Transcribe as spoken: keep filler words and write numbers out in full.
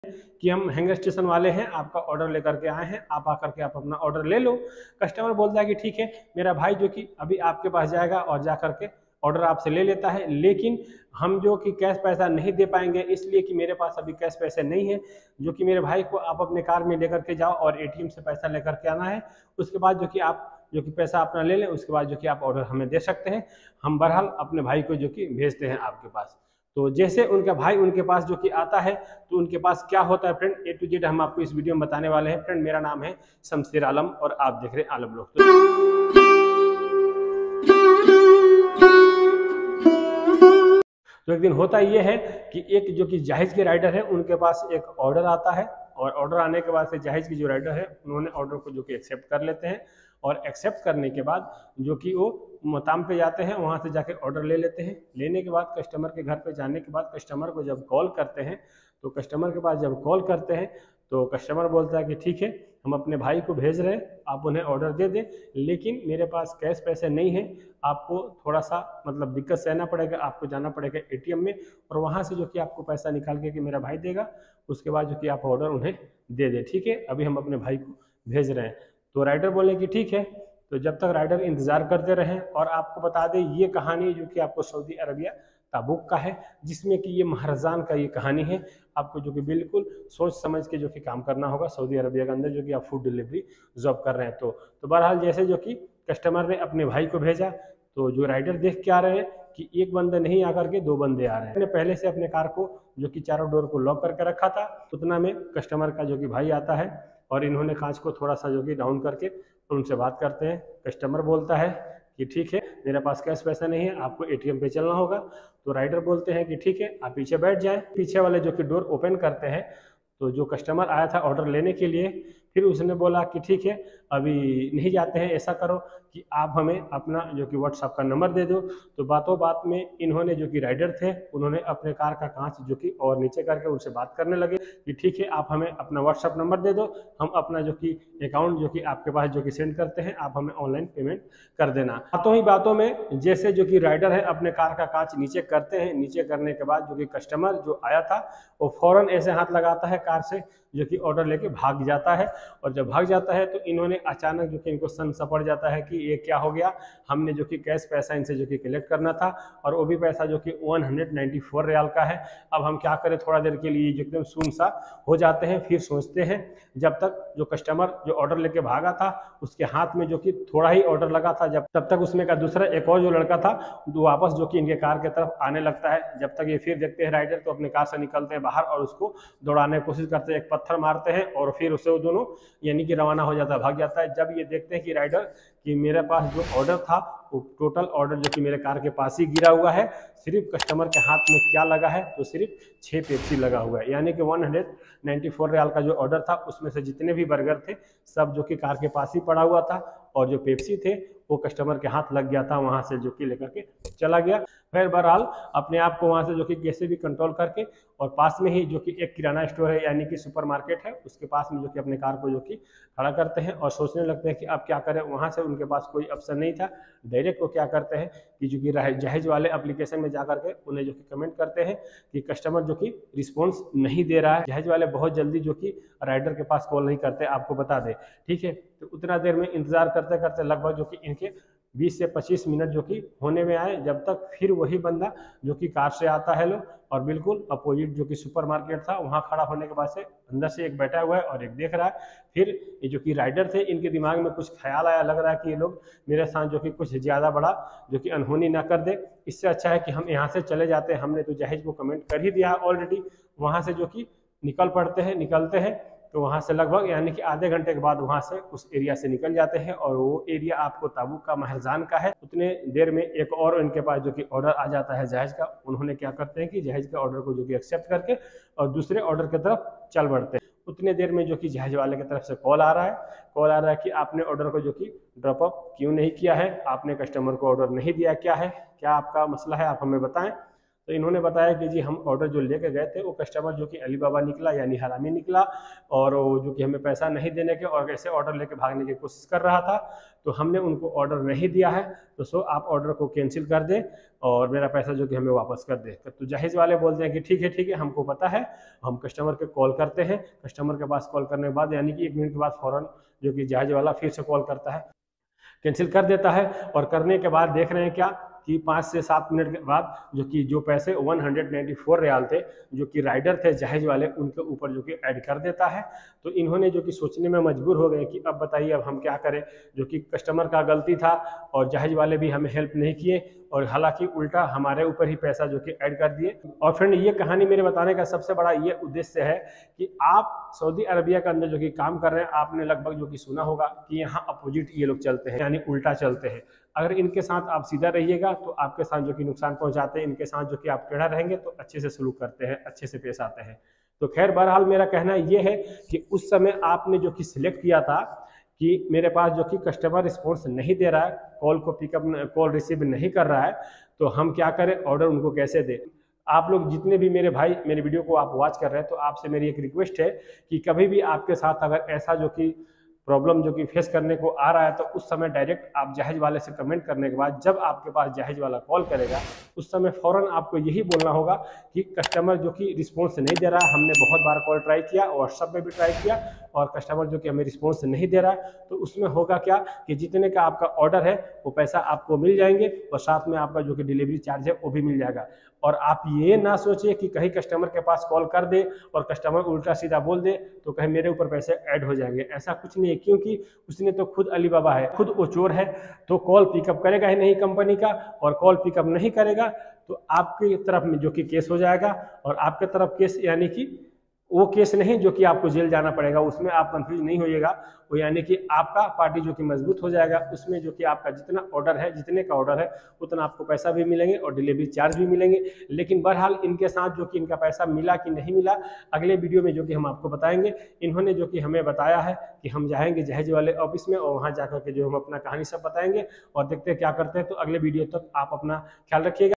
कि हम hanger station वाले हैं, आपका ऑर्डर लेकर के आए हैं, आप आकर के आप अपना ऑर्डर ले लो। कस्टमर बोलता है कि ठीक है, मेरा भाई जो कि अभी आपके पास जाएगा और जा करके ऑर्डर आपसे ले लेता है, लेकिन हम जो कि कैश पैसा नहीं दे पाएंगे, इसलिए कि मेरे पास अभी कैश पैसे नहीं है, जो कि मेरे भाई को आप अपने कार में लेकर के जाओ और एटीएम से पैसा लेकर के आना है। उसके बाद जो कि आप जो कि पैसा अपना ले लें, उसके बाद जो कि आप ऑर्डर हमें दे सकते हैं। हम बहरहाल अपने भाई को जो कि भेजते हैं आपके पास। तो जैसे उनका भाई उनके पास जो कि आता है, तो उनके पास क्या होता है फ्रेंड, ए टू जेड हम आपको इस वीडियो में बताने वाले हैं। फ्रेंड मेरा नाम है शमशेर आलम और आप देख रहे हैं आलम ब्लॉग। तो एक दिन होता ये है कि एक जो कि जहाज के राइडर है, उनके पास एक ऑर्डर आता है और ऑर्डर आने के बाद से जहाज की जो राइडर है उन्होंने ऑर्डर को जो कि एक्सेप्ट कर लेते हैं और एक्सेप्ट करने के बाद जो कि वो मकाम पे जाते हैं, वहाँ से जाके ऑर्डर ले लेते हैं। लेने के बाद कस्टमर के घर पे जाने के बाद कस्टमर को जब कॉल करते हैं, तो कस्टमर के पास जब कॉल करते हैं तो कस्टमर बोलता है कि ठीक है, हम अपने भाई को भेज रहे हैं, आप उन्हें ऑर्डर दे दें, लेकिन मेरे पास कैश पैसे नहीं है, आपको थोड़ा सा मतलब दिक्कत सहना पड़ेगा, आपको जाना पड़ेगा एटीएम में और वहाँ से जो कि आपको पैसा निकाल के कि मेरा भाई देगा, उसके बाद जो कि आप ऑर्डर उन्हें दे दें। ठीक है, अभी हम अपने भाई को भेज रहे हैं। तो राइडर बोले कि ठीक है। तो जब तक राइडर इंतज़ार करते रहें, और आपको बता दें ये कहानी जो कि आपको सऊदी अरबिया ताबुक का है, जिसमें कि ये महरजान का ये कहानी है। आपको जो कि बिल्कुल सोच समझ के जो कि काम करना होगा सऊदी अरबिया के अंदर, जो कि आप फूड डिलीवरी जॉब कर रहे हैं। तो तो बहरहाल जैसे जो कि कस्टमर ने अपने भाई को भेजा, तो जो राइडर देख के आ रहे हैं कि एक बंदे नहीं आकर के दो बंदे आ रहे हैं। मैंने पहले से अपने कार को जो कि चारों डोर को लॉक करके रखा था। उतना में कस्टमर का जो कि भाई आता है और इन्होंने कांच को थोड़ा सा जो कि डाउन करके उनसे बात करते हैं। कस्टमर बोलता है कि ठीक है, मेरे पास कैश पैसा नहीं है, आपको एटीएम पे चलना होगा। तो राइडर बोलते हैं कि ठीक है, आप पीछे बैठ जाएं। पीछे वाले जो कि डोर ओपन करते हैं, तो जो कस्टमर आया था ऑर्डर लेने के लिए, फिर उसने बोला कि ठीक है, अभी नहीं जाते हैं, ऐसा करो कि आप हमें अपना जो कि व्हाट्सएप का नंबर दे दो। तो बातों बात में इन्होंने जो कि राइडर थे, उन्होंने अपने कार का कांच जो कि और नीचे करके उनसे बात करने लगे कि ठीक है, आप हमें अपना व्हाट्सएप नंबर दे दो, हम अपना जो कि अकाउंट जो कि आपके पास जो कि सेंड करते हैं, आप हमें ऑनलाइन पेमेंट कर देना। बातों ही बातों में जैसे जो कि राइडर है अपने कार का कांच नीचे करते हैं, नीचे करने के बाद जो कि कस्टमर जो आया था वो फौरन ऐसे हाथ लगाता है कार से, जो कि ऑर्डर लेके भाग जाता है। और जब भाग जाता है तो इन्होंने अचानक जो कि इनको सन सपड़ जाता है कि ये क्या हो गया, हमने जो कि कैश पैसा इनसे जो कि कलेक्ट करना था और वो भी पैसा जो कि एक सौ चौरानवे रियाल का है। अब हम क्या करें, थोड़ा देर के लिए जो एकदम सुन सा हो जाते हैं। फिर सोचते हैं, जब तक जो कस्टमर जो ऑर्डर लेके भागा था उसके हाथ में जो कि थोड़ा ही ऑर्डर लगा था, जब तब तक उसमें का दूसरा एक और जो लड़का था वो वापस जो कि इनके कार की तरफ आने लगता है। जब तक ये फिर देखते हैं राइडर, तो अपने कार से निकलते हैं बाहर और उसको दौड़ाने की कोशिश करते हैं, एक पत्थर मारते हैं और फिर उससे वो दोनों यानी कि रवाना हो जाता है, भाग जाता है। जब ये देखते हैं कि राइडर कि मेरे पास जो ऑर्डर था वो टोटल ऑर्डर जो कि मेरे कार के पास ही गिरा हुआ है, सिर्फ कस्टमर के हाथ में क्या लगा है, तो सिर्फ छः पेप्सी लगा हुआ है। यानी कि एक सौ चौरानवे रियाल का जो ऑर्डर था उसमें से जितने भी बर्गर थे सब जो कि कार के पास ही पड़ा हुआ था, और जो पेप्सी थे वो कस्टमर के हाथ लग गया था, वहाँ से जो कि लेकर के चला गया। फिर बहरहाल अपने आप को वहाँ से जो कि कैसे भी कंट्रोल करके, और पास में ही जो कि एक किराना स्टोर है यानी कि सुपर मार्केट है, उसके पास में जो कि अपने कार को जो कि खड़ा करते हैं और सोचने लगते हैं कि अब क्या करें। वहाँ से उनके पास कोई ऑप्शन नहीं था, डायरेक्ट वो क्या करते हैं कि जो कि जहाज वाले एप्लीकेशन में जा करके उन्हें जो कि कमेंट करते हैं कि कस्टमर जो कि रिस्पॉन्स नहीं दे रहा है। जहाज वाले बहुत जल्दी जो कि राइडर के पास कॉल नहीं करते, आपको बता दें। ठीक है, तो उतना देर में इंतजार करते करते लगभग जो कि इनके बीस से पच्चीस मिनट जो कि होने में आए, जब तक फिर वही बंदा जो कि कार से आता है लो, और बिल्कुल अपोजिट जो कि सुपर मार्केट था वहाँ खड़ा होने के बाद से अंदर से एक बैठा हुआ है और एक देख रहा है। फिर ये जो कि राइडर थे, इनके दिमाग में कुछ ख्याल आया, लग रहा है कि ये लोग मेरे साथ जो कि कुछ ज़्यादा बड़ा जो कि अनहोनी ना कर दे, इससे अच्छा है कि हम यहाँ से चले जाते हैं। हमने तो जहाज को कमेंट कर ही दिया ऑलरेडी। वहाँ से जो कि निकल पड़ते हैं, निकलते हैं तो वहाँ से लगभग यानी कि आधे घंटे के बाद वहाँ से उस एरिया से निकल जाते हैं, और वो एरिया आपको ताबुक का महरजान का है। उतने देर में एक और इनके पास जो कि ऑर्डर आ जाता है जहाज का। उन्होंने क्या करते हैं कि जहाज के ऑर्डर को जो कि एक्सेप्ट करके और दूसरे ऑर्डर की तरफ चल बढ़ते हैं। उतने देर में जो कि जहाज वाले की तरफ से कॉल आ रहा है कॉल आ रहा है कि आपने ऑर्डर को जो कि ड्रॉप अप क्यों नहीं किया है, आपने कस्टमर को ऑर्डर नहीं दिया, क्या है, क्या आपका मसला है, आप हमें बताएं। तो इन्होंने बताया कि जी हम ऑर्डर जो लेके गए थे वो कस्टमर जो कि अली बाबा निकला यानी हरामी निकला, और वो जो कि हमें पैसा नहीं देने के और ऐसे ऑर्डर लेके भागने की कोशिश कर रहा था, तो हमने उनको ऑर्डर नहीं दिया है, तो सो आप ऑर्डर को कैंसिल कर दें और मेरा पैसा जो कि हमें वापस कर दें। तो जहेज वाले बोलते हैं कि ठीक है ठीक है, हमको पता है, हम कस्टमर के कॉल करते हैं। कस्टमर के पास कॉल करने के बाद यानी कि एक मिनट के बाद फ़ौरन जो कि जहाज वाला फिर से कॉल करता है, कैंसिल कर देता है, और करने के बाद देख रहे हैं क्या कि पाँच से सात मिनट के बाद जो कि जो पैसे एक सौ चौरानवे रियाल थे जो कि राइडर थे जहाज वाले उनके ऊपर जो कि ऐड कर देता है। तो इन्होंने जो कि सोचने में मजबूर हो गए कि अब बताइए अब हम क्या करें, जो कि कस्टमर का गलती था और जहाज वाले भी हमें हेल्प नहीं किए, और हालांकि उल्टा हमारे ऊपर ही पैसा जो कि ऐड कर दिए। और फ्रेंड, ये कहानी मेरे बताने का सबसे बड़ा ये उद्देश्य है कि आप सऊदी अरबिया के अंदर जो कि काम कर रहे हैं, आपने लगभग जो कि सुना होगा कि यहाँ अपोजिट ये लोग चलते हैं, यानी उल्टा चलते हैं। अगर इनके साथ आप सीधा रहिएगा तो आपके साथ जो कि नुकसान पहुंचाते हैं, इनके साथ जो कि आप टेढ़ा रहेंगे तो अच्छे से सलूक करते हैं, अच्छे से पेश आते हैं। तो खैर बहरहाल मेरा कहना ये है कि उस समय आपने जो कि सिलेक्ट किया था कि मेरे पास जो कि कस्टमर रिस्पॉन्स नहीं दे रहा है, कॉल को पिकअप कॉल रिसीव नहीं कर रहा है, तो हम क्या करें, ऑर्डर उनको कैसे दें। आप लोग जितने भी मेरे भाई मेरे वीडियो को आप वॉच कर रहे हैं, तो आपसे मेरी एक रिक्वेस्ट है कि कभी भी आपके साथ अगर ऐसा जो कि प्रॉब्लम जो कि फेस करने को आ रहा है, तो उस समय डायरेक्ट आप जहाज वाले से कमेंट करने के बाद जब आपके पास जहाज वाला कॉल करेगा, उस समय फ़ौरन आपको यही बोलना होगा कि कस्टमर जो कि रिस्पॉन्स नहीं दे रहा है, हमने बहुत बार कॉल ट्राई किया, व्हाट्सएप पे भी ट्राई किया, और कस्टमर जो कि हमें रिस्पॉन्स नहीं दे रहा है। तो उसमें होगा क्या कि जितने का आपका ऑर्डर है वो पैसा आपको मिल जाएंगे, और साथ में आपका जो कि डिलीवरी चार्ज है वो भी मिल जाएगा। और आप ये ना सोचिए कि कहीं कस्टमर के पास कॉल कर दे और कस्टमर उल्टा सीधा बोल दे तो कहीं मेरे ऊपर पैसे ऐड हो जाएंगे, ऐसा कुछ नहीं है, क्योंकि उसने तो खुद अली बाबा है, खुद वो चोर है, तो कॉल पिकअप करेगा ही नहीं कंपनी का, और कॉल पिकअप नहीं करेगा तो आपकी तरफ में जो कि केस हो जाएगा, और आपके तरफ केस यानी कि वो केस नहीं जो कि आपको जेल जाना पड़ेगा, उसमें आप कंफ्यूज नहीं होइएगा, वो यानी कि आपका पार्टी जो कि मजबूत हो जाएगा, उसमें जो कि आपका जितना ऑर्डर है, जितने का ऑर्डर है उतना आपको पैसा भी मिलेंगे और डिलीवरी चार्ज भी मिलेंगे। लेकिन बहरहाल इनके साथ जो कि इनका पैसा मिला कि नहीं मिला, अगले वीडियो में जो कि हम आपको बताएंगे। इन्होंने जो कि हमें बताया है कि हम जाएंगे जहाज वाले ऑफिस में और वहाँ जाकर के जो हम अपना कहानी सब बताएंगे और देखते हैं क्या करते हैं। तो अगले वीडियो तक आप अपना ख्याल रखिएगा।